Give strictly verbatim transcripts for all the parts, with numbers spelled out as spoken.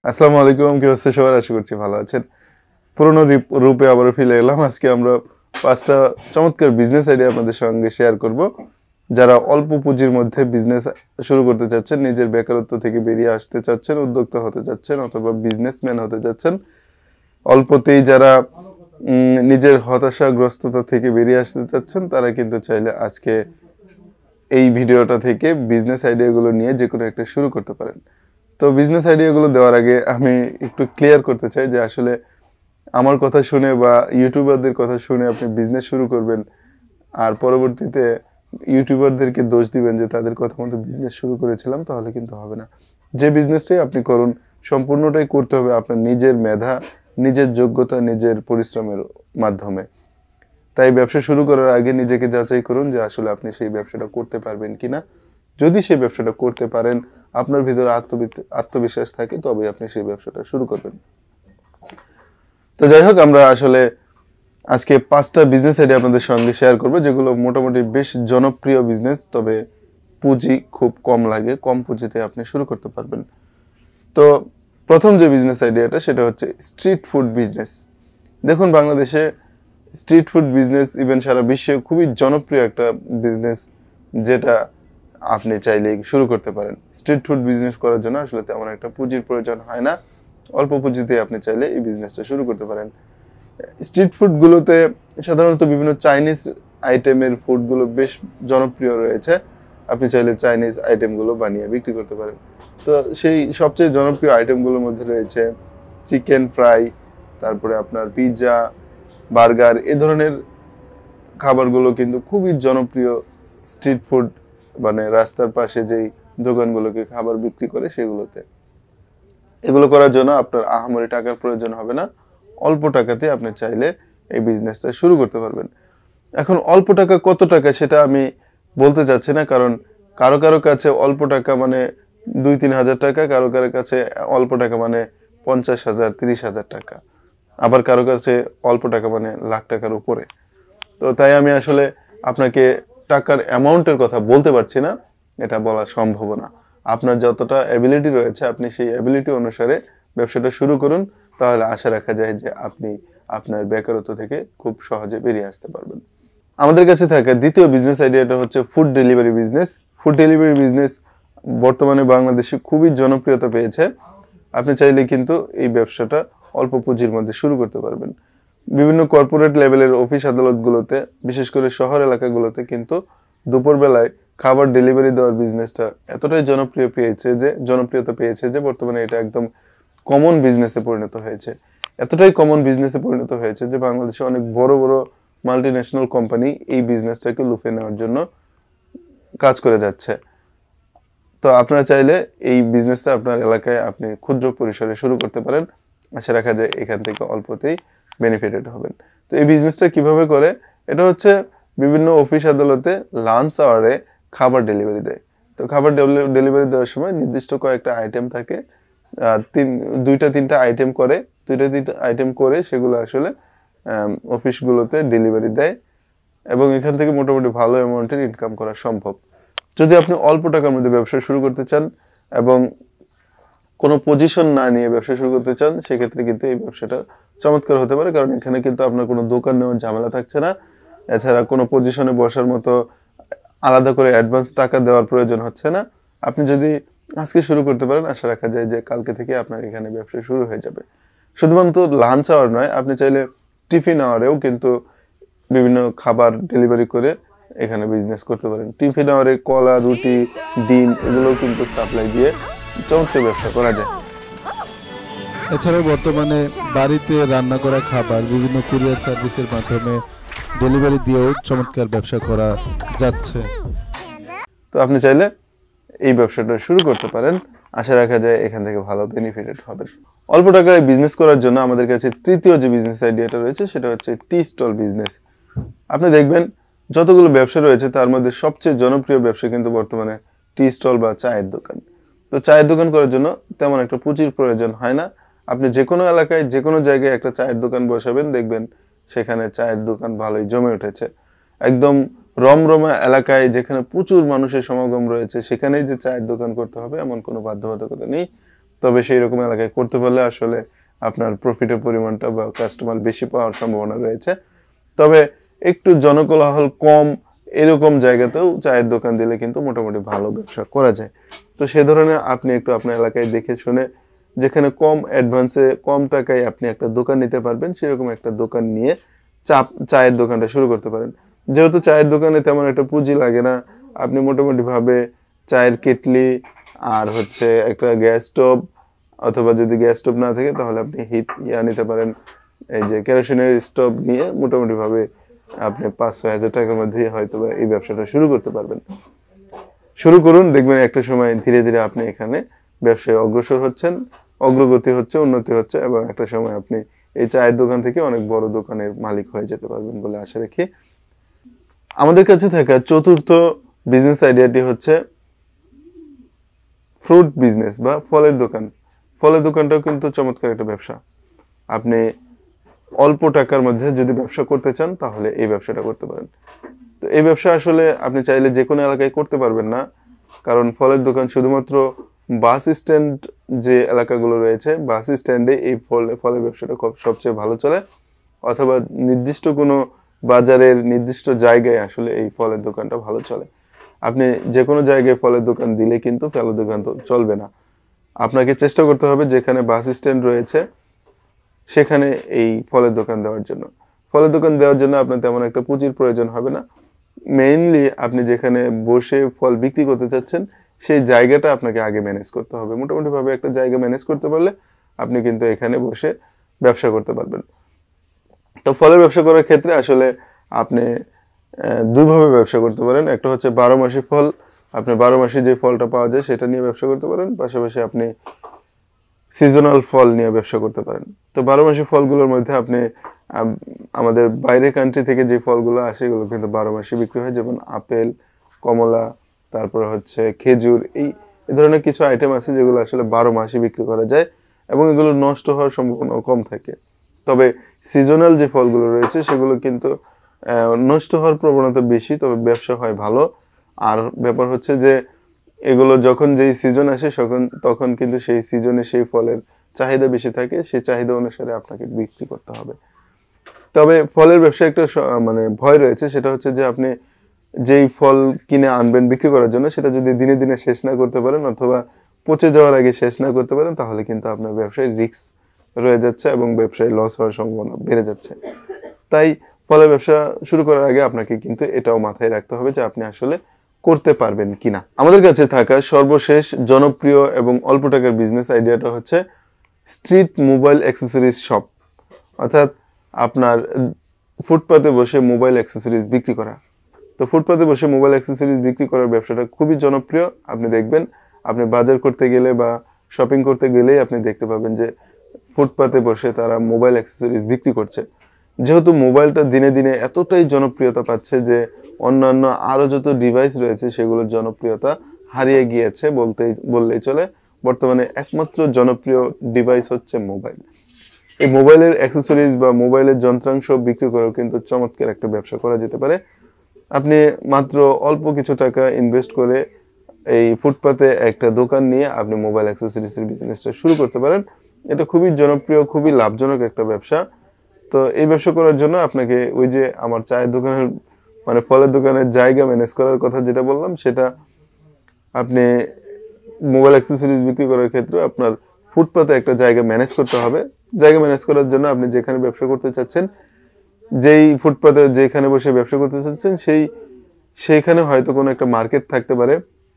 আসসালামু আলাইকুম, কি হচ্ছে সবার? আশা করছি ভালো আছেন। পুরনো রূপে আবারও ফিরে এলাম। আজকে আমরা পাঁচটা চমৎকার বিজনেস আইডিয়া আপনাদের সঙ্গে শেয়ার করব। যারা অল্প পুঁজির মধ্যে বিজনেস শুরু করতে চাচ্ছেন, নিজের বেকারত্ব থেকে বেরিয়ে আসতে চাচ্ছেন, উদ্যোক্তা হতে চাচ্ছেন অথবা বিজনেসম্যান হতে চাচ্ছেন, অল্পতেই যারা নিজের হতাশাগ্রস্ততা থেকে বেরিয়ে আসতে চাচ্ছেন, তারা কিন্তু চাইলে আজকে এই ভিডিওটা থেকে বিজনেস আইডিয়াগুলো নিয়ে যে কোনো একটা শুরু করতে পারেন। তো বিজনেস আইডিয়াগুলো দেওয়ার আগে আমি একটু ক্লিয়ার করতে চাই যে আসলে আমার কথা শুনে বা ইউটিউবারদের কথা শুনে আপনি বিজনেস শুরু করবেন আর পরবর্তীতে ইউটিউবারদেরকে দোষ দিবেন যে তাদের কথা মতো বিজনেস শুরু করেছিলাম, তাহলে কিন্তু হবে না। যে বিজনেসটাই আপনি করুন, সম্পূর্ণটাই করতে হবে আপনার নিজের মেধা, নিজের যোগ্যতা, নিজের পরিশ্রমের মাধ্যমে। তাই ব্যবসা শুরু করার আগে নিজেকে যাচাই করুন যে আসলে আপনি সেই ব্যবসাটা করতে পারবেন কিনা। যদি সেই ব্যবসাটা করতে পারেন, আপনার ভিতরে আত্মবিশ্বাস থাকে, তবে আপনি সেই ব্যবসাটা শুরু করবেন। তো যাই হোক, আমরা আসলে আজকে পাঁচটা বিজনেস আইডিয়া আপনাদের সঙ্গে শেয়ার করব, যেগুলো মোটামুটি বেশ জনপ্রিয় বিজনেস, তবে পুঁজি খুব কম লাগে, কম পুঁজিতে আপনি শুরু করতে পারবেন। তো প্রথম যে বিজনেস আইডিয়াটা সেটা হচ্ছে স্ট্রিট ফুড বিজনেস। দেখুন, বাংলাদেশে স্ট্রিট ফুড বিজনেস ইভেন সারা বিশ্বে খুবই জনপ্রিয় একটা বিজনেস, যেটা আপনি চাইলে শুরু করতে পারেন। স্ট্রিট ফুড বিজনেস করার জন্য আসলে তেমন একটা পুঁজির প্রয়োজন হয় না, অল্প পুঁজিতে আপনি চাইলে এই বিজনেসটা শুরু করতে পারেন। স্ট্রিট ফুডগুলোতে সাধারণত বিভিন্ন চাইনিজ আইটেমের ফুডগুলো বেশ জনপ্রিয় রয়েছে। আপনি চাইলে চাইনিজ আইটেমগুলো বানিয়ে বিক্রি করতে পারেন। তো সেই সবচেয়ে জনপ্রিয় আইটেমগুলোর মধ্যে রয়েছে চিকেন ফ্রাই, তারপরে আপনার পিৎজা, বার্গার, এ ধরনের খাবারগুলো কিন্তু খুবই জনপ্রিয় স্ট্রিট ফুড, মানে রাস্তার পাশে যেই দোকানগুলোকে খাবার বিক্রি করে সেগুলোতে। এগুলো করার জন্য আপনার আহামরি টাকার প্রয়োজন হবে না, অল্প টাকাতে আপনি চাইলে এই বিজনেসটা শুরু করতে পারবেন। এখন অল্প টাকা কত টাকা সেটা আমি বলতে চাচ্ছি না, কারণ কারো কারো কাছে অল্প টাকা মানে দুই তিন হাজার টাকা, কারো কারো কাছে অল্প টাকা মানে পঞ্চাশ হাজার তিরিশ হাজার টাকা, আবার কারো কাছে অল্প টাকা মানে লাখ টাকার উপরে। তো তাই আমি আসলে আপনাকে টাকার অ্যামাউন্টের কথা বলতে পারছি না, এটা বলা সম্ভব না। আপনার যতটা অ্যাবিলিটি রয়েছে আপনি সেই অ্যাবিলিটি অনুসারে ব্যবসাটা শুরু করুন, তাহলে আশা রাখা যায় যে আপনি আপনার বেকারত্ব থেকে খুব সহজে বেরিয়ে আসতে পারবেন। আমাদের কাছে থাকা দ্বিতীয় বিজনেস আইডিয়াটা হচ্ছে food delivery business. Food delivery business বর্তমানে বাংলাদেশে খুবই জনপ্রিয়তা পেয়েছে। আপনি চাইলে কিন্তু এই ব্যবসাটা অল্প পুঁজির মধ্যে শুরু করতে পারবেন। বিভিন্ন কর্পোরেট লেভেলের অফিস আদালতগুলোতে, বিশেষ করে শহর এলাকাগুলোতে কিন্তু দুপুরবেলায় খাবার ডেলিভারি দেওয়ার বিজনেসটা এতটাই জনপ্রিয় পেয়েছে যে জনপ্রিয়তা পেয়েছে যে বর্তমানে এটা একদম কমন বিজনেসে পরিণত হয়েছে। এতটাই কমন বিজনেসে পরিণত হয়েছে যে বাংলাদেশে অনেক বড় বড় মাল্টি ন্যাশনাল কোম্পানি এই বিজনেসটাকে লুফে নেওয়ার জন্য কাজ করে যাচ্ছে। তো আপনারা চাইলে এই বিজনেসটা আপনার এলাকায় আপনি ক্ষুদ্র পরিসরে শুরু করতে পারেন। আশা রাখা যায় এখান থেকে অল্পতেই বেনিফিটেড হবেন। তো এই বিজনেসটা কিভাবে করে? এটা হচ্ছে বিভিন্ন অফিস আদালতে লাঞ্চ আওয়ারে খাবার ডেলিভারি দেয়। তো খাবার ডেলিভারি দেওয়ার সময় নির্দিষ্ট কয়েকটা আইটেম থাকে, আর তিন দুইটা তিনটা আইটেম করে দুইটা তিনটা আইটেম করে সেগুলো আসলে অফিসগুলোতে ডেলিভারি দেয়, এবং এখান থেকে মোটামুটি ভালো অ্যামাউন্টের ইনকাম করা সম্ভব। যদি আপনি অল্প টাকার মধ্যে ব্যবসা শুরু করতে চান এবং কোনো পজিশন না নিয়ে ব্যবসা শুরু করতে চান, সেক্ষেত্রে কিন্তু এই ব্যবসাটা চমৎকার হতে পারে, কারণ এখানে কিন্তু আপনার কোনো দোকান নেওয়ার ঝামেলা থাকছে না। এছাড়া কোনো পজিশনে বসার মতো আলাদা করে অ্যাডভান্স টাকা দেওয়ার প্রয়োজন হচ্ছে না। আপনি যদি আজকে শুরু করতে পারেন, আশা রাখা যায় যে কালকে থেকে আপনার এখানে ব্যবসা শুরু হয়ে যাবে। শুধুমাত্র লাঞ্চ আওয়ার নয়, আপনি চাইলে টিফিন আওয়ারেও কিন্তু বিভিন্ন খাবার ডেলিভারি করে এখানে বিজনেস করতে পারেন। টিফিন আওয়ারে কলা, রুটি, ডিম এগুলোও কিন্তু সাপ্লাই দিয়ে চমৎকার ব্যবসা করা যায়। এছাড়াও বর্তমানে বাড়িতে রান্না করা খাবার বিভিন্ন কুরিয়ার সার্ভিসের মাধ্যমে ডেলিভারি দিয়েও চমৎকার ব্যবসা করা যাচ্ছে। তো আপনি চাইলে এই ব্যবসাটা শুরু করতে পারেন, আশা রাখা যায় এখান থেকে ভালো বেনিফিটেড হবেন। অল্প টাকায় বিজনেস করার জন্য আমাদের কাছে তৃতীয় যে বিজনেস আইডিয়াটা রয়েছে সেটা হচ্ছে টি স্টল বিজনেস। আপনি দেখবেন যতগুলো ব্যবসা রয়েছে তার মধ্যে সবচেয়ে জনপ্রিয় ব্যবসা কিন্তু বর্তমানে টি স্টল বা চায়ের দোকান। তো চায়ের দোকান করার জন্য তেমন একটা পুঁজির প্রয়োজন হয় না। আপনি যে কোনো এলাকায় যে কোনো জায়গায় একটা চায়ের দোকান বসাবেন, দেখবেন সেখানে চায়ের দোকান ভালোই জমে উঠেছে। একদম রমরমা এলাকায় যেখানে প্রচুর মানুষের সমাগম রয়েছে সেখানেই যে চায়ের দোকান করতে হবে এমন কোনো বাধ্যবাধকতা নেই। তবে সেই রকম এলাকায় করতে পারলে আসলে আপনার প্রফিটের পরিমাণটা বা কাস্টমার বেশি পাওয়ার সম্ভাবনা রয়েছে। তবে একটু জনকোলাহল কম এরকম জায়গাতেও চায়ের দোকান দিলে কিন্তু মোটামুটি ভালো ব্যবসা করা যায়। তো সে ধরনের আপনি একটু আপনার এলাকায় দেখে শুনে যেখানে কম অ্যাডভান্সে কম টাকায় আপনি একটা দোকান নিতে পারবেন সেরকম একটা দোকান নিয়ে চা চায়ের দোকানটা শুরু করতে পারেন। যেহেতু চায়ের দোকানে তেমন একটা পুঁজি লাগে না, আপনি মোটামুটি ভাবে চায়ের কেটলি আর হচ্ছে একটা গ্যাস স্টোভ, অথবা যদি গ্যাস স্টোভ না থাকে তাহলে আপনি হিট ইয়া নিতে পারেন, এই যে কেরোসিনের স্টোভ নিয়ে মোটামুটি ভাবে আপনি পাঁচ ছয় হাজার টাকার মধ্যে হয়তো এই ব্যবসাটা শুরু করতে পারবেন। শুরু করুন, দেখবেন একটা সময় ধীরে ধীরে আপনি এখানে ব্যবসায় অগ্রসর হচ্ছেন, অগ্রগতি হচ্ছে, উন্নতি হচ্ছে, এবং একটা সময় আপনি এই চায়ের দোকান থেকে অনেক বড় দোকানের মালিক হয়ে যেতে পারবেন বলে আশা রাখি। আমাদের কাছে থাকা চতুর্থ বিজনেস আইডিয়াটি হচ্ছে ফ্রুট বিজনেস বা ফলের দোকান। ফলের দোকানটাও কিন্তু চমৎকার একটা ব্যবসা। আপনি অল্প টাকার মধ্যে যদি ব্যবসা করতে চান তাহলে এই ব্যবসাটা করতে পারেন। তো এই ব্যবসা আসলে আপনি চাইলে যে কোনো এলাকায় করতে পারবেন না, কারণ ফলের দোকান শুধুমাত্র বাস স্ট্যান্ড যে এলাকাগুলো রয়েছে বাস স্ট্যান্ডে এই ফল ফলের ব্যবসাটা সবচেয়ে ভালো চলে, অথবা নির্দিষ্ট কোনো বাজারের নির্দিষ্ট জায়গায় আসলে এই ফলের দোকানটা ভালো চলে। আপনি যে কোনো জায়গায় ফলের দোকান দিলে কিন্তু ফলের দোকান তো চলবে না। আপনাকে চেষ্টা করতে হবে যেখানে বাস স্ট্যান্ড রয়েছে সেখানে এই ফলের দোকান দেওয়ার জন্য। ফলের দোকান দেওয়ার জন্য আপনার তেমন একটা পুঁজির প্রয়োজন হবে না। মেইনলি আপনি যেখানে বসে ফল বিক্রি করতে চাচ্ছেন সেই জায়গাটা আপনাকে আগে ম্যানেজ করতে হবে। মোটামুটি ভাবে একটা জায়গা ম্যানেজ করতে পারলে আপনি কিন্তু এখানে বসে ব্যবসা করতে পারবেন। তো ফলের ব্যবসা করার ক্ষেত্রে আসলে আপনি দুইভাবে ব্যবসা করতে পারেন। একটা হচ্ছে বারো মাসি ফল, আপনি বারো মাসে যে ফলটা পাওয়া যায় সেটা নিয়ে ব্যবসা করতে পারেন, পাশাপাশি আপনি সিজনাল ফল নিয়ে ব্যবসা করতে পারেন। তো বারো মাসি ফলগুলোর মধ্যে আপনি আমাদের বাইরের কান্ট্রি থেকে যে ফলগুলো আসে এগুলো কিন্তু বারো মাসে বিক্রি হয়, যেমন আপেল, কমলা, তারপর হচ্ছে খেজুর, এই ধরনের কিছু আইটেম আছে যেগুলো আসলে বারো মাসে বিক্রি করা যায় এবং এগুলো নষ্ট হওয়ার সম্ভাবনা কম থাকে। তবে সিজনাল যে ফলগুলো রয়েছে সেগুলো কিন্তু নষ্ট হওয়ার প্রবণতা বেশি, তবে ব্যবসা হয় ভালো। আর ব্যাপার হচ্ছে যে এগুলো যখন যেই সিজন আসে তখন তখন কিন্তু সেই সিজনে সেই ফলের চাহিদা বেশি থাকে, সেই চাহিদা অনুসারে আপনাকে বিক্রি করতে হবে। তবে ফলের ব্যবসায় একটা মানে ভয় রয়েছে, সেটা হচ্ছে যে আপনি যেই ফল কিনে আনবেন বিক্রি করার জন্য সেটা যদি দিনে দিনে শেষ না করতে পারেন অথবা পচে যাওয়ার আগে শেষ না করতে পারেন তাহলে কিন্তু আপনার ব্যবসায় রিস্ক রয়ে যাচ্ছে এবং ব্যবসায় লস হওয়ার সম্ভাবনা বেড়ে যাচ্ছে। তাই ফলের ব্যবসা শুরু করার আগে আপনাকে কিন্তু এটাও মাথায় রাখতে হবে যে আপনি আসলে করতে পারবেন কিনা। আমাদের কাছে থাকা সর্বশেষ জনপ্রিয় এবং অল্প টাকার বিজনেস আইডিয়াটা হচ্ছে স্ট্রিট মোবাইল অ্যাক্সেসরিজ শপ, অর্থাৎ আপনার ফুটপাতে বসে মোবাইল অ্যাক্সেসরিজ বিক্রি করা। তো ফুটপাতে বসে মোবাইল অ্যাক্সেসরিজ বিক্রি করার ব্যবসাটা খুবই জনপ্রিয়। আপনি দেখবেন আপনি বাজার করতে গেলে বা শপিং করতে গেলেই আপনি দেখতে পাবেন যে ফুটপাতে বসে তারা মোবাইল অ্যাক্সেসরিজ বিক্রি করছে। যেহেতু মোবাইলটা দিনে দিনে এতটাই জনপ্রিয়তা পাচ্ছে যে অন্যান্য আরও যত ডিভাইস রয়েছে সেগুলোর জনপ্রিয়তা হারিয়ে গিয়েছে বলতেই বললেই চলে। বর্তমানে একমাত্র জনপ্রিয় ডিভাইস হচ্ছে মোবাইল। এই মোবাইলের অ্যাক্সেসরিজ বা মোবাইলের যন্ত্রাংশ বিক্রি করেও কিন্তু চমৎকার একটা ব্যবসা করা যেতে পারে। আপনি মাত্র অল্প কিছু টাকা ইনভেস্ট করে এই ফুটপাতে একটা দোকান নিয়ে আপনি মোবাইল অ্যাক্সেসরিজের বিজনেসটা শুরু করতে পারেন। এটা খুবই জনপ্রিয়, খুবই লাভজনক একটা ব্যবসা। তো এই ব্যবসা করার জন্য আপনাকে ওই যে আমার চায়ের দোকানের মানে ফলের দোকানের জায়গা ম্যানেজ করার কথা যেটা বললাম, সেটা আপনি মোবাইল অ্যাক্সেসরিজ বিক্রি করার ক্ষেত্রে আপনার ফুটপাতে একটা জায়গা ম্যানেজ করতে হবে। জায়গা ম্যানেজ করার জন্য আপনি যেখানে ব্যবসা করতে চাচ্ছেন, যেই ফুটপাতে যেখানে বসে ব্যবসা করতে চাচ্ছেন সেই সেইখানে হয়তো কোনো একটা মার্কেট থাকতে পারে।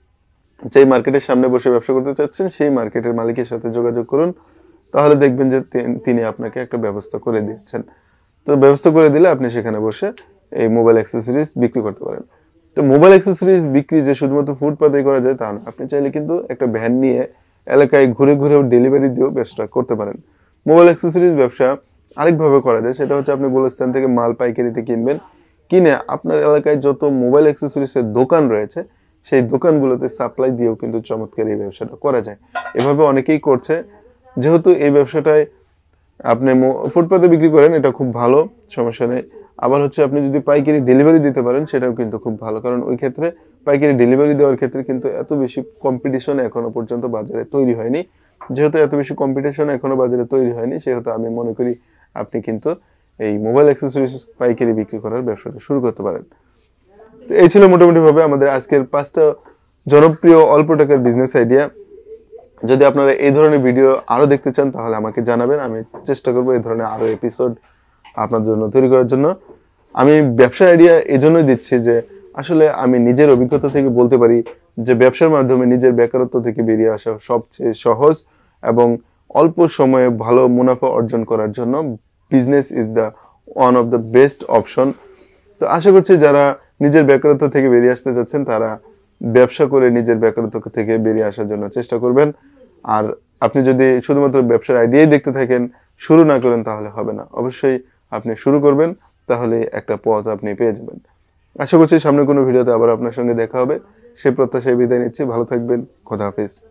যেই মার্কেটের সামনে বসে ব্যবসা করতে চাচ্ছেন সেই মার্কেটের মালিকের সাথে যোগাযোগ করুন, তাহলে দেখবেন যে তিনি আপনাকে একটা ব্যবস্থা করে দিচ্ছেন। তো ব্যবস্থা করে দিলে আপনি সেখানে বসে এই মোবাইল অ্যাক্সেসরিজ বিক্রি করতে পারেন। তো মোবাইল অ্যাক্সেসরিজ বিক্রি যে শুধুমাত্র ফুটপাতেই করা যায় তা না, আপনি চাইলে কিন্তু একটা ভ্যান নিয়ে এলাকায় ঘুরে ঘুরেও ডেলিভারি দিয়েও ব্যবসা করতে পারেন। মোবাইল অ্যাক্সেসরিজ ব্যবসা আরেকভাবে করা যায়, সেটা হচ্ছে আপনি গুলিস্তান থেকে মাল পাইকারিতে কিনবেন, কিনে আপনার এলাকায় যত মোবাইল অ্যাক্সেসরিজের দোকান রয়েছে সেই দোকানগুলোতে সাপ্লাই দিয়েও কিন্তু চমৎকার এই ব্যবসাটা করা যায়। এভাবে অনেকেই করছে। যেহেতু এই ব্যবসাটায় আপনি ফুটপাতে বিক্রি করেন এটা খুব ভালো, সমস্যা নেই। আবার হচ্ছে আপনি যদি পাইকারি ডেলিভারি দিতে পারেন সেটাও কিন্তু খুব ভালো, কারণ ওই ক্ষেত্রে পাইকারি ডেলিভারি দেওয়ার ক্ষেত্রে কিন্তু এত বেশি কম্পিটিশন এখনো পর্যন্ত বাজারে তৈরি হয়নি। যেহেতু এত বেশি কম্পিটিশন এখনো বাজারে তৈরি হয়নি, সেহেতু আমি মনে করি আপনি কিন্তু এই মোবাইল অ্যাক্সেসরিজ পাইকারি বিক্রি করার ব্যবসাটা শুরু করতে পারেন। তো এই ছিল মোটামুটিভাবে আমাদের আজকের পাঁচটা জনপ্রিয় অল্প টাকার বিজনেস আইডিয়া। যদি আপনারা এই ধরনের ভিডিও আরও দেখতে চান তাহলে আমাকে জানাবেন, আমি চেষ্টা করবো এই ধরনের আরও এপিসোড আপনার জন্য তৈরি করার জন্য। আমি ব্যবসার আইডিয়া এই জন্যই দিচ্ছি যে আসলে আমি নিজের অভিজ্ঞতা থেকে বলতে পারি যে ব্যবসার মাধ্যমে নিজের বেকারত্ব থেকে বেরিয়ে আসা সবচেয়ে সহজ এবং অল্প সময়ে ভালো মুনাফা অর্জন করার জন্য business is the one of the best option. তো আশা করছি যারা নিজের বেকারত্ব থেকে বেরিয়ে আসতে যাচ্ছেন তারা ব্যবসা করে নিজের বেকারত্ব থেকে বেরিয়ে আসার জন্য চেষ্টা করবেন। আর আপনি যদি শুধুমাত্র ব্যবসার আইডিয়াই দেখতে থাকেন, শুরু না করেন তাহলে হবে না। অবশ্যই আপনি শুরু করবেন, তাহলে একটা পথ আপনি পেয়ে যাবেন। আশা করছি সামনে কোনো ভিডিওতে আবার আপনার সঙ্গে দেখা হবে। সে প্রত্যাশায় বিদায় নিচ্ছি। ভালো থাকবেন। খোদা হাফেজ।